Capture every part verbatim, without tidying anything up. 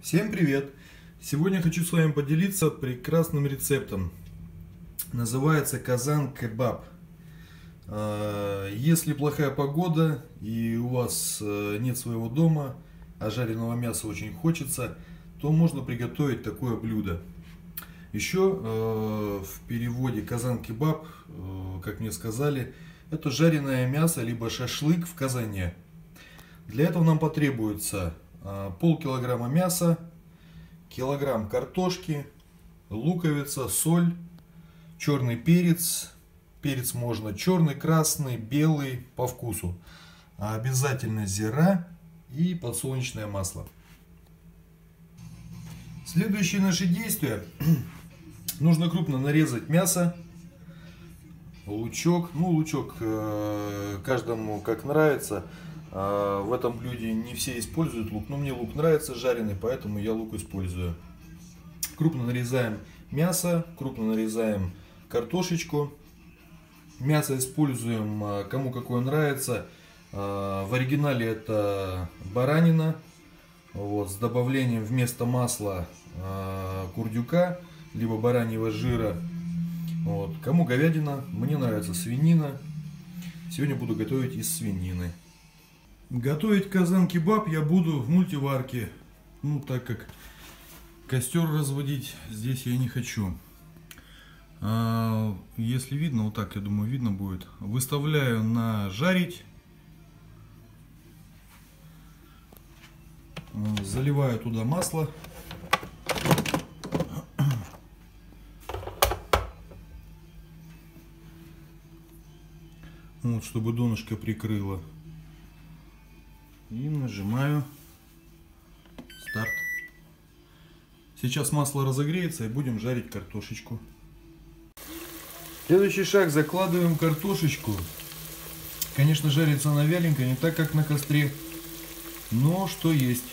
Всем привет! Сегодня хочу с вами поделиться прекрасным рецептом. Называется казан-кебаб. Если плохая погода и у вас нет своего дома, а жареного мяса очень хочется, то можно приготовить такое блюдо. Еще в переводе казан-кебаб, как мне сказали, это жареное мясо либо шашлык в казане. Для этого нам потребуется полкилограмма мяса, килограмм картошки, луковица, соль, черный перец. Перец можно черный, красный, белый по вкусу. А обязательно зира и подсолнечное масло. Следующие наши действия. Нужно крупно нарезать мясо, лучок. Ну, лучок каждому как нравится. В этом блюде не все используют лук, но мне лук нравится жареный, поэтому я лук использую. Крупно нарезаем мясо, крупно нарезаем картошечку. Мясо используем кому какое нравится. В оригинале это баранина, вот, с добавлением вместо масла курдюка, либо бараньего жира. Вот. Кому говядина, мне нравится свинина. Сегодня буду готовить из свинины. Готовить казан-кебаб я буду в мультиварке, ну так как костер разводить здесь я не хочу. А, если видно, вот так, я думаю, видно будет. Выставляю на жарить, заливаю туда масло. Вот, чтобы донышко прикрыло. И нажимаю старт. Сейчас масло разогреется и будем жарить картошечку. Следующий шаг: закладываем картошечку. Конечно, жарится она вяленько, не так как на костре, но что есть.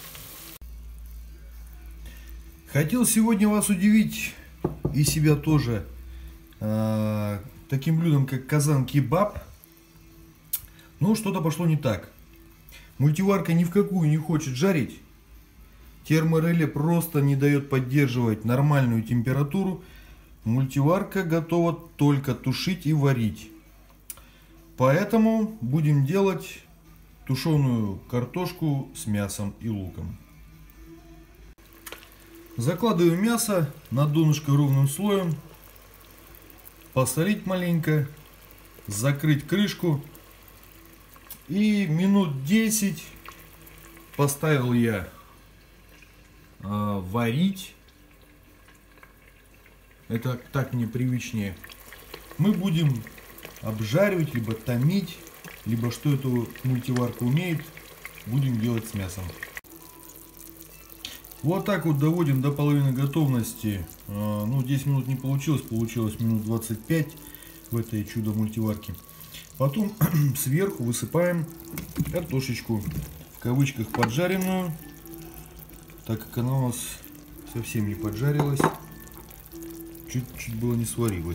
Хотел сегодня вас удивить и себя тоже э, таким блюдом, как казан-кебаб. Но что-то пошло не так. Мультиварка ни в какую не хочет жарить. Термореле просто не дает поддерживать нормальную температуру. Мультиварка готова только тушить и варить. Поэтому будем делать тушеную картошку с мясом и луком. Закладываю мясо на донышко ровным слоем. Посолить маленько. Закрыть крышку. И минут десять поставил я э, варить. Это так мне привычнее. Мы будем обжаривать, либо томить, либо что эта мультиварка умеет, будем делать с мясом. Вот так вот доводим до половины готовности. Э, ну, десять минут не получилось, получилось минут двадцать пять в этой чудо мультиварке. Потом сверху высыпаем картошечку, в кавычках поджаренную, так как она у нас совсем не поджарилась, чуть-чуть было не сварилась.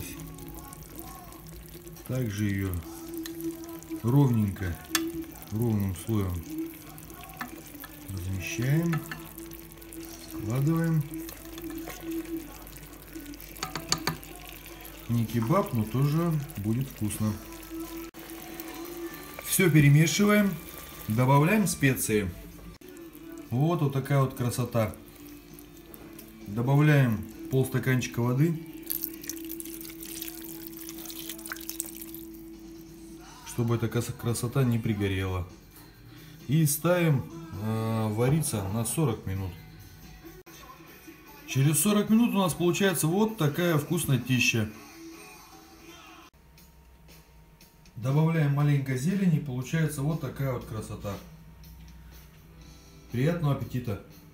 Также ее ровненько, ровным слоем размещаем, складываем. Не кебаб, но тоже будет вкусно. Все перемешиваем, добавляем специи. Вот, вот такая вот красота. Добавляем полстаканчика воды, чтобы эта красота не пригорела. И ставим э, вариться на сорок минут. Через сорок минут у нас получается вот такая вкуснотища. Добавляем маленько зелени, получается вот такая вот красота. Приятного аппетита!